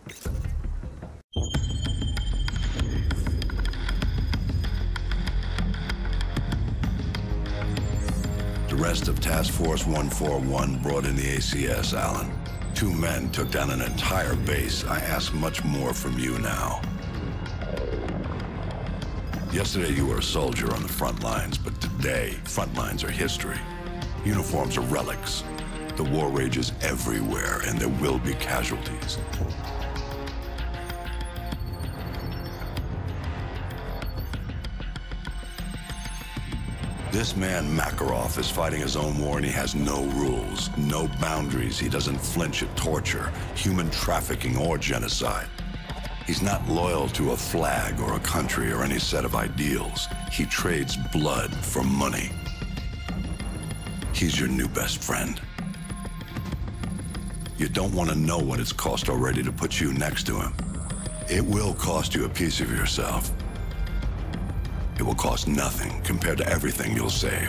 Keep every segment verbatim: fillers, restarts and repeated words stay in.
The rest of Task Force one forty-one brought in the A C S, Alan. Two men took down an entire base. I ask much more from you now. Yesterday you were a soldier on the front lines, but today, front lines are history. Uniforms are relics. The war rages everywhere, and there will be casualties. This man, Makarov, is fighting his own war, and he has no rules, no boundaries. He doesn't flinch at torture, human trafficking, or genocide. He's not loyal to a flag or a country or any set of ideals. He trades blood for money. He's your new best friend. You don't want to know what it's cost already to put you next to him. It will cost you a piece of yourself. It will cost nothing compared to everything you'll save.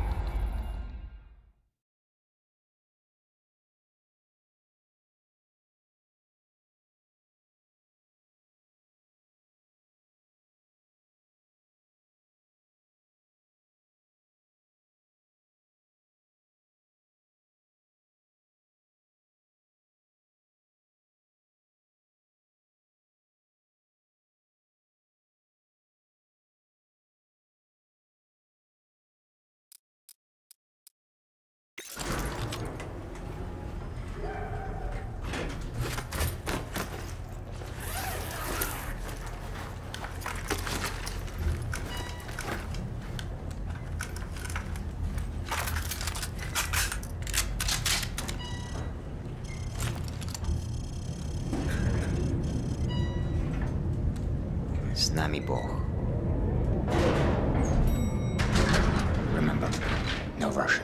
С нами Бог. Remember, no Russian.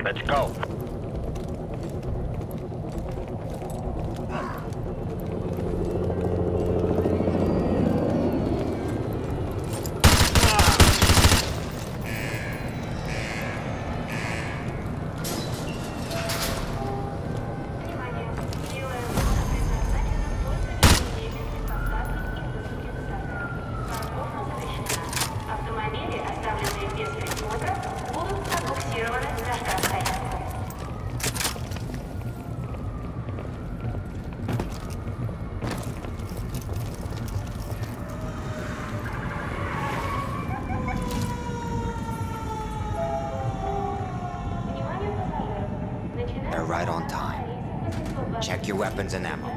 let's go. They're right on time. Check your weapons and ammo.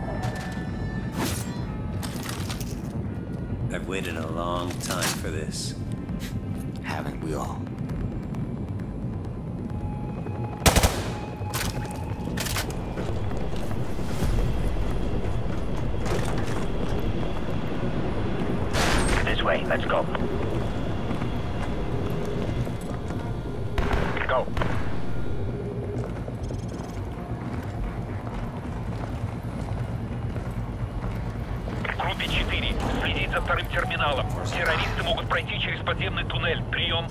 I've waited a long time for this. Haven't we all? This way, let's go. Go. Группе четыре. Следить за вторым терминалом. Террористы могут пройти через подземный туннель. Прием.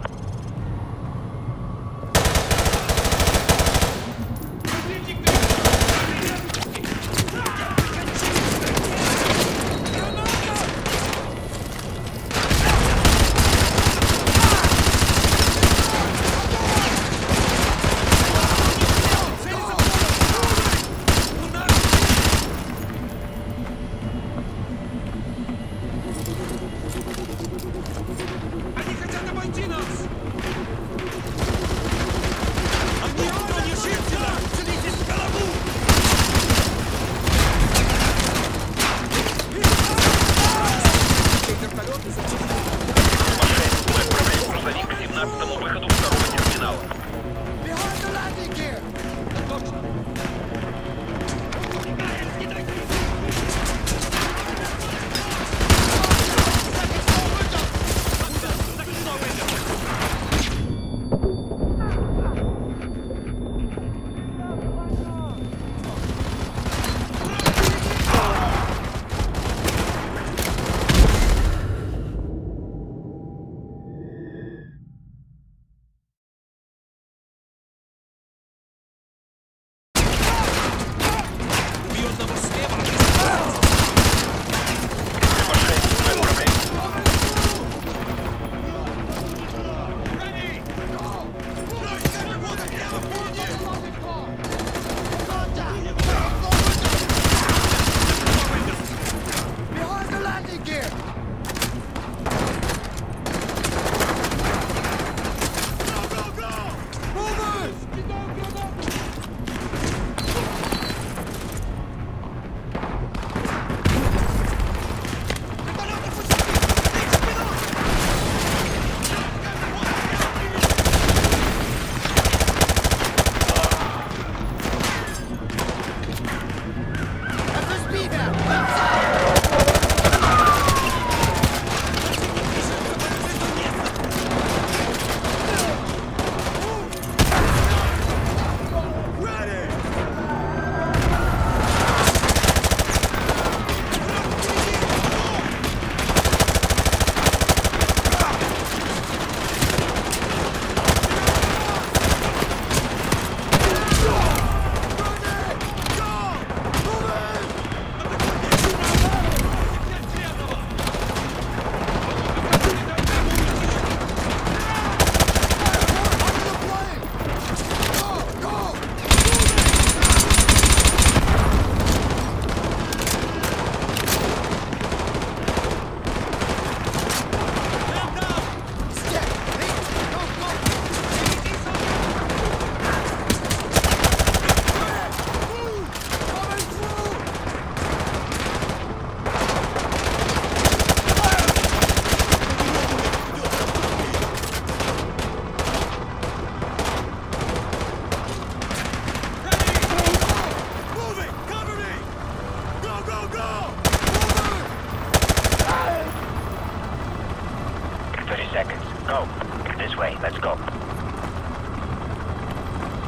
Go. This way, let's go.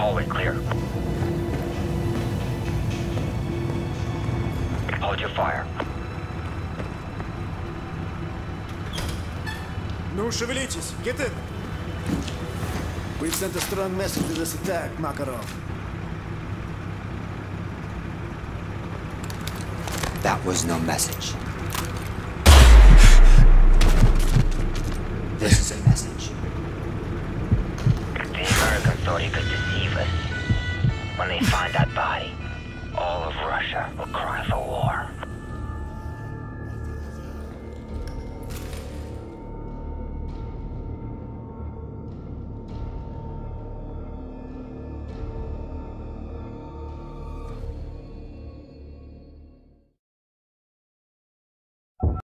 Hallway clear. Hold your fire. Ну, шевелитесь. Get in. We've sent a strong message to this attack, Makarov. That was no message. This is a message. The Americans thought he could deceive us. When they find that body, all of Russia will cry for war.